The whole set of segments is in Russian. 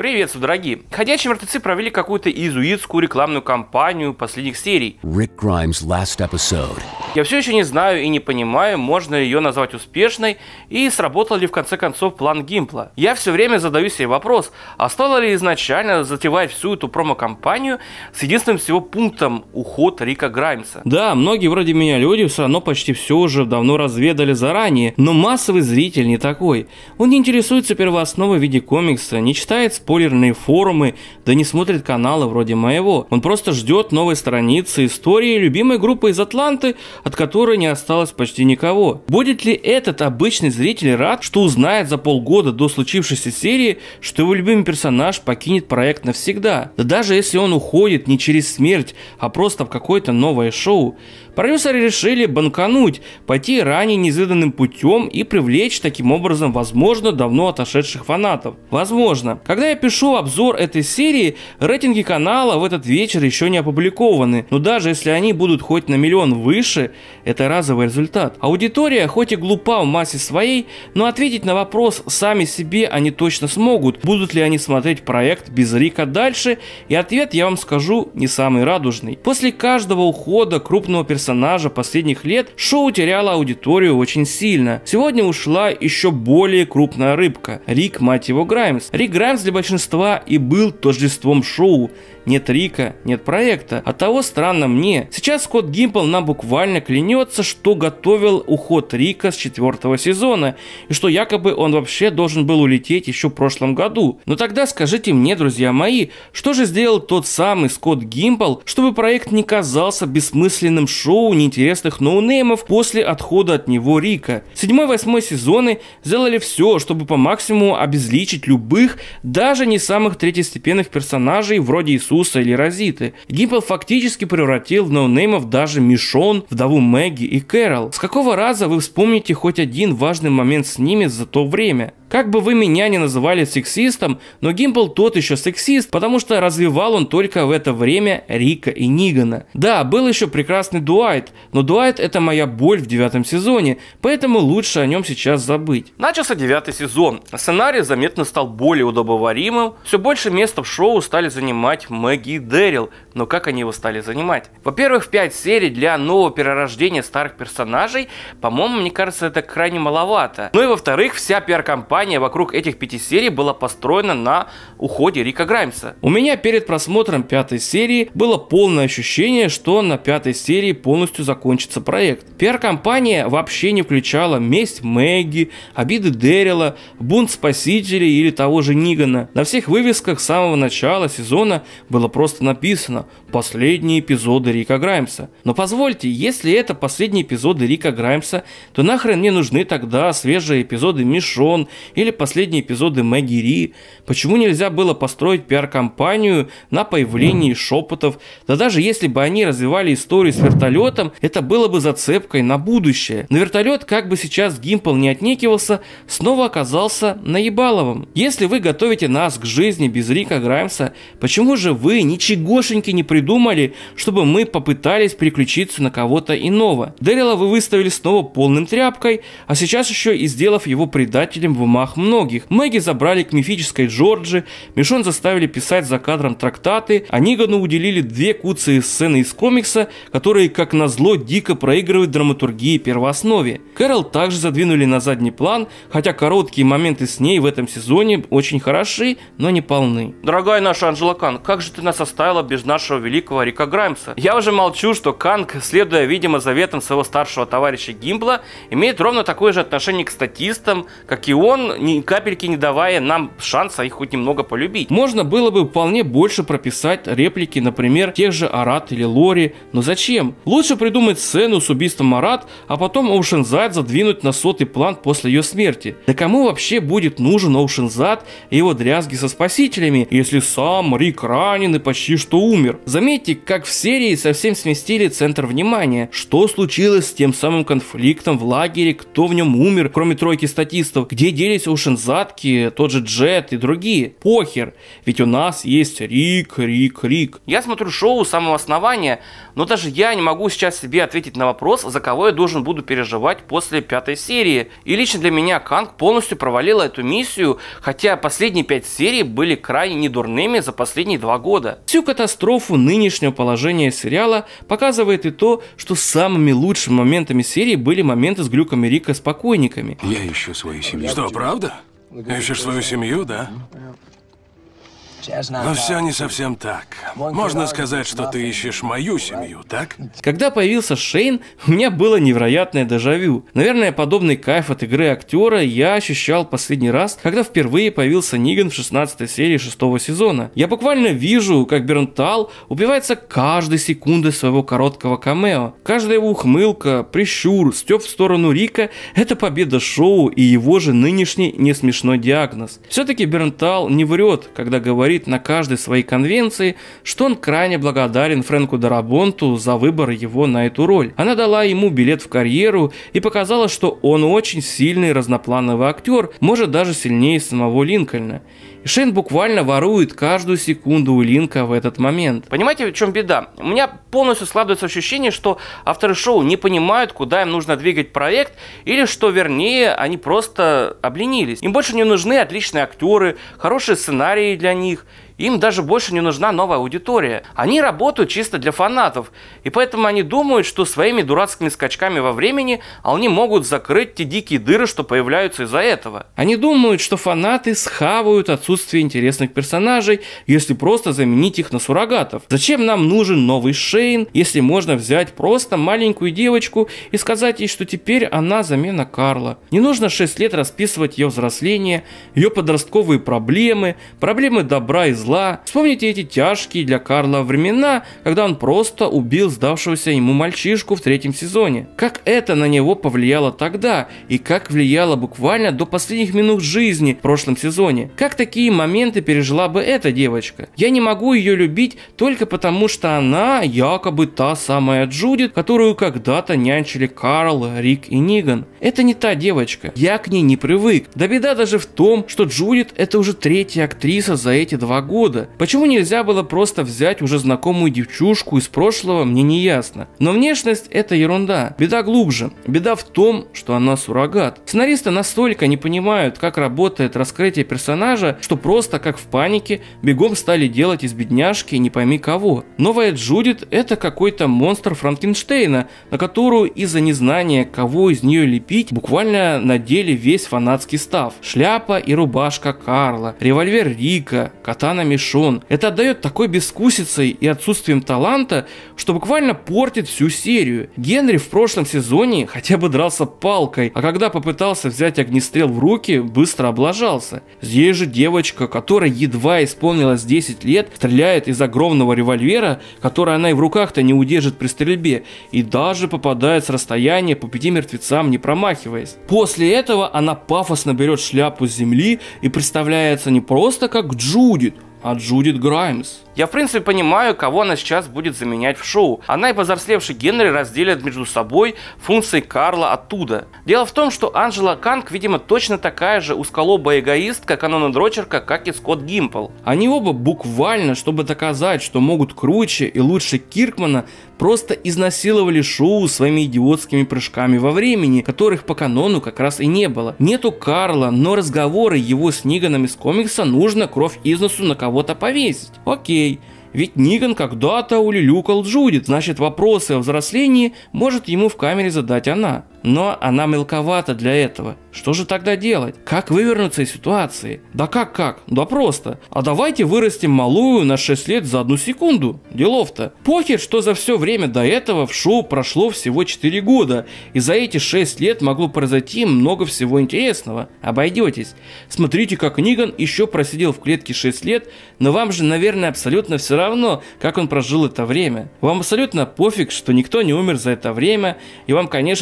Приветствую, дорогие! Ходячие мертвецы провели какую-то иезуитскую рекламную кампанию последних серий. Rick Grimes' last episode. Я все еще не знаю и не понимаю, можно ли ее назвать успешной и сработал ли в конце концов план Гимпла. Я все время задаю себе вопрос, а стоило ли изначально затевать всю эту промо-кампанию с единственным всего пунктом уход Рика Граймса? Да, многие вроде меня люди все равно почти все уже давно разведали заранее, но массовый зритель не такой. Он не интересуется первоосновой в виде комикса, не читает спойлерные форумы, да не смотрит каналы вроде моего. Он просто ждет новой страницы истории любимой группы из Атланты, от которой не осталось почти никого. Будет ли этот обычный зритель рад, что узнает за полгода до случившейся серии, что его любимый персонаж покинет проект навсегда? Да даже если он уходит не через смерть, а просто в какое-то новое шоу. Продюсеры решили банкануть, пойти ранее неизведанным путем и привлечь таким образом, возможно, давно отошедших фанатов. Возможно. Когда я пишу обзор этой серии, рейтинги канала в этот вечер еще не опубликованы, но даже если они будут хоть на миллион выше, это разовый результат. Аудитория хоть и глупа в массе своей, но ответить на вопрос сами себе они точно смогут, будут ли они смотреть проект без Рика дальше, и ответ я вам скажу не самый радужный. После каждого ухода крупного персонажа последних лет шоу теряло аудиторию очень сильно. Сегодня ушла еще более крупная рыбка – Рик, мать его, Граймс. Рик Граймс для большинства и был тождеством шоу. Нет Рика, нет проекта. Оттого странно мне. Сейчас Скотт Гимпл нам буквально клянется, что готовил уход Рика с 4-го сезона, и что якобы он вообще должен был улететь еще в прошлом году. Но тогда скажите мне, друзья мои, что же сделал тот самый Скотт Гимпл, чтобы проект не казался бессмысленным шоу неинтересных ноунеймов после отхода от него Рика? 7-8 сезоны сделали все, чтобы по максимуму обезличить любых, даже не самых третьестепенных персонажей вроде Иисуса или Розиты. Гимпл фактически превратил в ноунеймов даже Мишон, вдову Мэгги и Кэрол. С какого раза вы вспомните хоть один важный момент с ними за то время? Как бы вы меня не называли сексистом, но Гимпл тот еще сексист, потому что развивал он только в это время Рика и Нигана. Да, был еще прекрасный Дуайт, но Дуайт — это моя боль в 9-м сезоне, поэтому лучше о нем сейчас забыть. Начался 9-й сезон. Сценарий заметно стал более удобоваримым, все больше места в шоу стали занимать Мэгги и Дэрил, но как они его стали занимать? Во-первых, в 5 серий для нового перерождения старых персонажей, по-моему, мне кажется, это крайне маловато. Ну и во-вторых, вся пиар-компания вокруг этих 5 серий была построена на уходе Рика Граймса. У меня перед просмотром 5-й серии было полное ощущение, что на 5-й серии полностью закончится проект. Пиар-компания вообще не включала месть Мэгги, обиды Дэрила, бунт спасителей или того же Нигана. На всех вывесках с самого начала сезона было просто написано «Последние эпизоды Рика Граймса». Но позвольте, если это последние эпизоды Рика Граймса, то нахрен мне нужны тогда свежие эпизоды Мишон или последние эпизоды Мэгги Ри? Почему нельзя было построить пиар-компанию на появлении шепотов? Да даже если бы они развивали историю с вертолетом, это было бы зацепкой на будущее. Но вертолет, как бы сейчас Гимпл не отнекивался, снова оказался наебаловым. Если вы готовите нас к жизни без Рика Граймса, почему же вы ничегошеньки не придумали, чтобы мы попытались переключиться на кого-то иного? Дэрила вы выставили снова полным тряпкой, а сейчас еще и сделав его предателем в умах многих. Мэгги забрали к мифической Джорджи, Мишон заставили писать за кадром трактаты, а Нигану уделили 2 куцые сцены из комикса, которые, как назло, дико проигрывают драматургии первооснове. Кэрол также задвинули на задний план, хотя короткие моменты с ней в этом сезоне очень хороши, но не полны. Дорогая наша Анжела Кан, как же ты нас оставила без нашего великого Рика Граймса? Я уже молчу, что Канг, следуя, видимо, заветам своего старшего товарища Гимпла, имеет ровно такое же отношение к статистам, как и он, ни капельки не давая нам шанса их хоть немного полюбить. Можно было бы вполне больше прописать реплики, например, тех же Арат или Лори, но зачем? Лучше придумать сцену с убийством Арат, а потом Оушензад задвинуть на 100-й план после ее смерти. Да кому вообще будет нужен Оушензад и его дрязги со спасителями, если сам Рик ранен и почти что умер? Заметьте, как в серии совсем сместили центр внимания. Что случилось с тем самым конфликтом в лагере, кто в нем умер, кроме тройки статистов, где делись появились ушензатки, тот же Джет и другие. Похер, ведь у нас есть Рик. Я смотрю шоу с самого основания, но даже я не могу сейчас себе ответить на вопрос, за кого я должен буду переживать после 5-й серии. И лично для меня Канг полностью провалила эту миссию, хотя последние 5 серий были крайне недурными за последние 2 года. Всю катастрофу нынешнего положения сериала показывает и то, что самыми лучшими моментами серии были моменты с глюками Рика с покойниками. Я ищу свою семью. Что, правда? Ищешь свою семью, да? Но все не совсем так. Можно сказать, что ты ищешь мою семью, так? Когда появился Шейн, у меня было невероятное дежавю. Наверное, подобный кайф от игры актера я ощущал последний раз, когда впервые появился Ниган в 16 серии 6-го сезона. Я буквально вижу, как Бернтал убивается каждой секундой своего короткого камео. Каждая его ухмылка, прищур, стёб в сторону Рика – это победа шоу и его же нынешний несмешной диагноз. Все-таки Бернтал не врет, когда говорит на каждой своей конвенции, что он крайне благодарен Фрэнку Дарабонту за выбор его на эту роль. Она дала ему билет в карьеру и показала, что он очень сильный разноплановый актер, может даже сильнее самого Линкольна. И Шейн буквально ворует каждую секунду у Линка в этот момент. Понимаете, в чем беда? У меня полностью складывается ощущение, что авторы шоу не понимают, куда им нужно двигать проект, или что, вернее, они просто обленились. Им больше не нужны отличные актеры, хорошие сценарии для них. Им даже больше не нужна новая аудитория. Они работают чисто для фанатов. И поэтому они думают, что своими дурацкими скачками во времени они могут закрыть те дикие дыры, что появляются из-за этого. Они думают, что фанаты схавают отсутствие интересных персонажей, если просто заменить их на суррогатов. Зачем нам нужен новый Шейн, если можно взять просто маленькую девочку и сказать ей, что теперь она замена Карла? Не нужно 6 лет расписывать ее взросление, ее подростковые проблемы, проблемы добра и зла. Вспомните эти тяжкие для Карла времена, когда он просто убил сдавшегося ему мальчишку в 3-м сезоне. Как это на него повлияло тогда, и как влияло буквально до последних минут жизни в прошлом сезоне. Как такие моменты пережила бы эта девочка? Я не могу ее любить только потому, что она якобы та самая Джудит, которую когда-то нянчили Карл, Рик и Ниган. Это не та девочка. Я к ней не привык. Да беда даже в том, что Джудит это уже 3-я актриса за эти 2 года. Почему нельзя было просто взять уже знакомую девчушку из прошлого, мне не ясно. Но внешность это ерунда. Беда глубже. Беда в том, что она суррогат. Сценаристы настолько не понимают, как работает раскрытие персонажа, что просто как в панике бегом стали делать из бедняжки не пойми кого. Новая Джудит это какой-то монстр Франкенштейна, на которую из-за незнания, кого из нее лепить, буквально надели весь фанатский став. Шляпа и рубашка Карла, револьвер Рика, катана Мишон. Это отдает такой бескусицей и отсутствием таланта, что буквально портит всю серию. Генри в прошлом сезоне хотя бы дрался палкой, а когда попытался взять огнестрел в руки, быстро облажался. Здесь же девочка, которая едва исполнилось 10 лет, стреляет из огромного револьвера, который она и в руках-то не удержит при стрельбе, и даже попадает с расстояния по 5 мертвецам, не промахиваясь. После этого она пафосно берет шляпу с земли и представляется не просто как Джудит, а Джудит Граймс. Я в принципе понимаю, кого она сейчас будет заменять в шоу. Она и повзрослевший Генри разделят между собой функции Карла оттуда. Дело в том, что Анджела Канг, видимо, точно такая же узколобая эгоистка, канонодрочерка, как и Скотт Гимпл. Они оба буквально, чтобы доказать, что могут круче и лучше Киркмана, просто изнасиловали шоу своими идиотскими прыжками во времени, которых по канону как раз и не было. Нету Карла, но разговоры его с Ниганом из комикса нужно кровь из носу на кого-то повесить. Окей. Ведь Ниган когда-то улюлюкал Джудит, значит вопросы о взрослении может ему в камере задать она. Но она мелковата для этого. Что же тогда делать? Как вывернуться из ситуации? Да как? Да просто. А давайте вырастим малую на 6 лет за 1 секунду. Делов-то. Похер, что за все время до этого в шоу прошло всего 4 года. И за эти 6 лет могло произойти много всего интересного. Обойдетесь. Смотрите, как Ниган еще просидел в клетке 6 лет, но вам же, наверное, абсолютно все равно, как он прожил это время. Вам абсолютно пофиг, что никто не умер за это время, и вам, конечно же, просто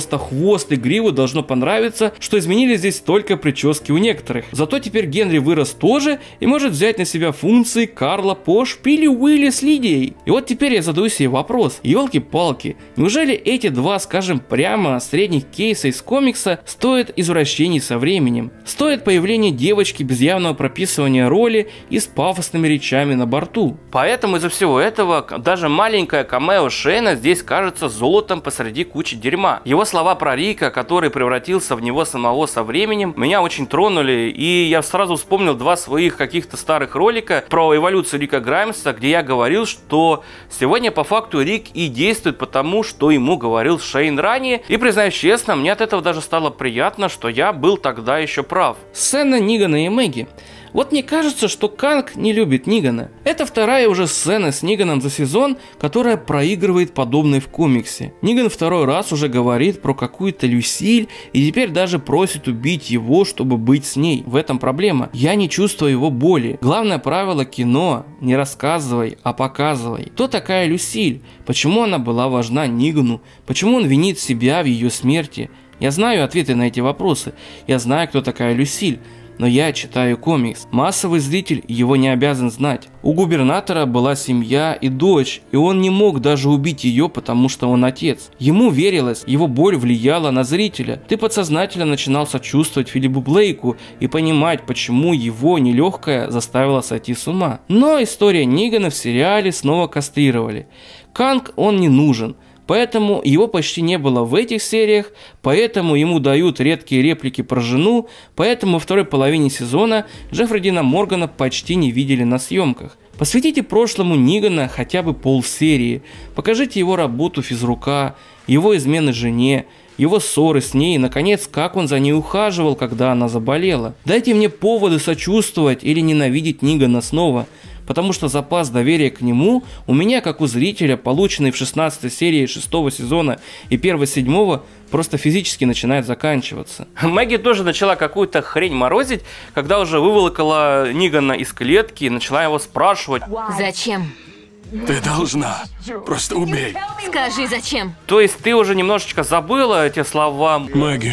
вместо хвост и гривы должно понравиться, что изменили здесь только прически у некоторых. Зато теперь Генри вырос тоже и может взять на себя функции Карла, Пош, Пилли, Уилли с Лидией. И вот теперь я задаю себе вопрос, елки-палки, неужели эти два, скажем прямо, средних кейса из комикса стоят извращений со временем? Стоит появление девочки без явного прописывания роли и с пафосными речами на борту? Поэтому из-за всего этого даже маленькое камео Шейна здесь кажется золотом посреди кучи дерьма. Его слова про Рика, который превратился в него самого со временем, меня очень тронули, и я сразу вспомнил два своих каких-то старых ролика про эволюцию Рика Граймса, где я говорил, что сегодня по факту Рик и действует потому, что ему говорил Шейн ранее, и признаюсь честно, мне от этого даже стало приятно, что я был тогда еще прав. Сцена Нигана и Мэгги. Вот мне кажется, что Канг не любит Нигана. Это вторая уже сцена с Ниганом за сезон, которая проигрывает подобной в комиксе. Ниган второй раз уже говорит про какую-то Люсиль и теперь даже просит убить его, чтобы быть с ней. В этом проблема. Я не чувствую его боли. Главное правило кино – не рассказывай, а показывай. Кто такая Люсиль? Почему она была важна Нигану? Почему он винит себя в ее смерти? Я знаю ответы на эти вопросы. Я знаю, кто такая Люсиль. Но я читаю комикс. Массовый зритель его не обязан знать. У губернатора была семья и дочь, и он не мог даже убить ее, потому что он отец. Ему верилось, его боль влияла на зрителя. Ты подсознательно начинал сочувствовать Филиппу Блейку и понимать, почему его нелегкое заставило сойти с ума. Но история Нигана в сериале снова кастрировали. Канг он не нужен. Поэтому его почти не было в этих сериях, поэтому ему дают редкие реплики про жену, поэтому во второй половине сезона Джеффри Дина Моргана почти не видели на съемках. Посвятите прошлому Нигана хотя бы полсерии, покажите его работу физрука, его измены жене, его ссоры с ней и, наконец, как он за ней ухаживал, когда она заболела. Дайте мне поводы сочувствовать или ненавидеть Нигана снова, потому что запас доверия к нему у меня, как у зрителя, полученный в 16 серии 6 сезона и 1-7, просто физически начинает заканчиваться. Мэгги тоже начала какую-то хрень морозить, когда уже выволокала Нигана из клетки и начала его спрашивать. Зачем? Ты должна. Просто убей. Скажи, зачем? То есть ты уже немножечко забыла эти слова? Мэгги,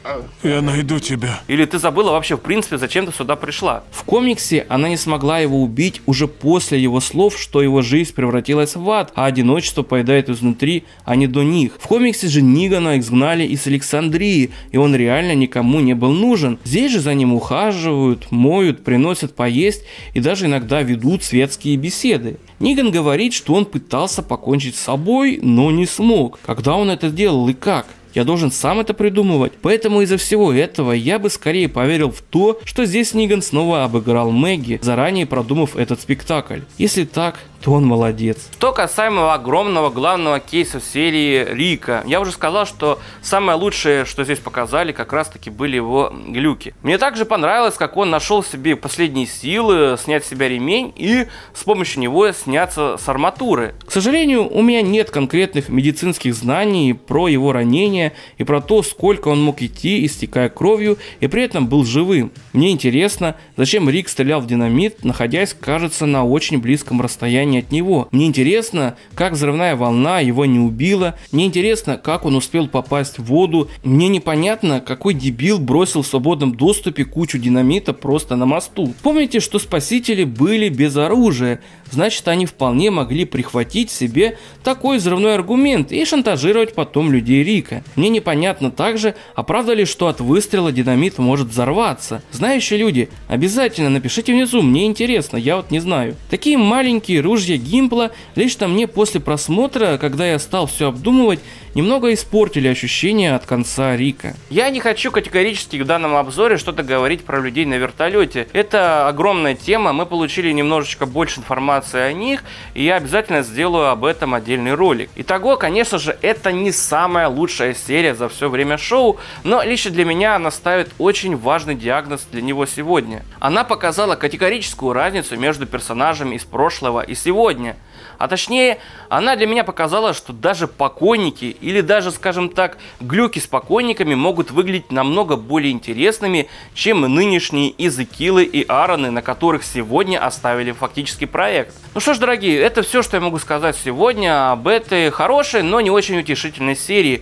я найду тебя. Или ты забыла вообще в принципе, зачем ты сюда пришла? В комиксе она не смогла его убить уже после его слов, что его жизнь превратилась в ад, а одиночество поедает изнутри, а не до них. В комиксе же Нигана изгнали из Александрии, и он реально никому не был нужен. Здесь же за ним ухаживают, моют, приносят поесть и даже иногда ведут светские беседы. Ниган говорит, что он пытался покончить с собой, но не смог. Когда он это делал и как? Я должен сам это придумывать. Поэтому из-за всего этого я бы скорее поверил в то, что здесь Ниган снова обыграл Мэгги, заранее продумав этот спектакль. Если так, то он молодец. Что касаемо огромного главного кейса в серии Рика, я уже сказал, что самое лучшее, что здесь показали, как раз таки были его глюки. Мне также понравилось, как он нашел себе последние силы снять с себя ремень и с помощью него сняться с арматуры. К сожалению, у меня нет конкретных медицинских знаний про его ранение и про то, сколько он мог идти, истекая кровью, и при этом был живым. Мне интересно, зачем Рик стрелял в динамит, находясь, кажется, на очень близком расстоянии от него. Мне интересно, как взрывная волна его не убила. Мне интересно, как он успел попасть в воду. Мне непонятно, какой дебил бросил в свободном доступе кучу динамита просто на мосту. Помните, что спасители были без оружия. Значит, они вполне могли прихватить себе такой взрывной аргумент и шантажировать потом людей Рика. Мне непонятно также, а правда ли, что от выстрела динамит может взорваться. Знающие люди, обязательно напишите внизу, мне интересно, я вот не знаю. Такие маленькие ружья Гимпла лично мне после просмотра, когда я стал все обдумывать, немного испортили ощущение от конца Рика. Я не хочу категорически в данном обзоре что-то говорить про людей на вертолете. Это огромная тема, мы получили немножечко больше информации о них, и я обязательно сделаю об этом отдельный ролик. Итого, конечно же, это не самая лучшая серия за все время шоу, но лично для меня она ставит очень важный диагноз для него сегодня. Она показала категорическую разницу между персонажами из прошлого и сегодня. А точнее, она для меня показала, что даже покойники или даже, скажем так, глюки с покойниками могут выглядеть намного более интересными, чем нынешние Изекилы и Аароны, на которых сегодня оставили фактически проект. Ну что ж, дорогие, это все, что я могу сказать сегодня об этой хорошей, но не очень утешительной серии.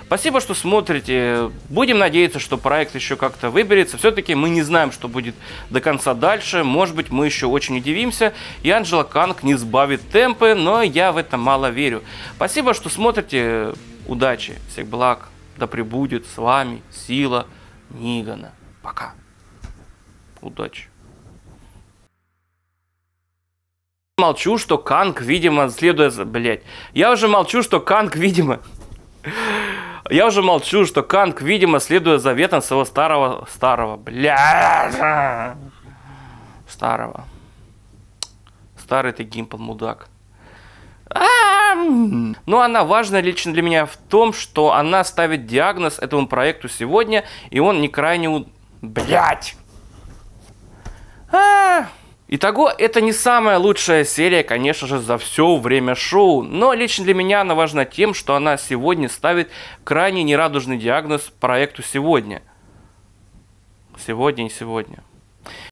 Спасибо, что смотрите. Будем надеяться, что проект еще как-то выберется. Все-таки мы не знаем, что будет до конца дальше. Может быть, мы еще очень удивимся, и Анджела Канг не сбавит темпы, но я в это мало верю. Спасибо, что смотрите. Удачи, всех благ. Да пребудет с вами сила Нигана. Пока. Удачи. Молчу, что Канг, видимо, следуя за... Блять. Я уже молчу, что Канг, видимо, следуя заветам своего старого, бля, старого. Старый ты Гимпл, мудак. Но она важна лично для меня в том, что она ставит диагноз этому проекту сегодня, и он не крайне... Блять! Итого, это не самая лучшая серия, конечно же, за все время шоу, но лично для меня она важна тем, что она сегодня ставит крайне нерадужный диагноз проекту сегодня. Сегодня и сегодня.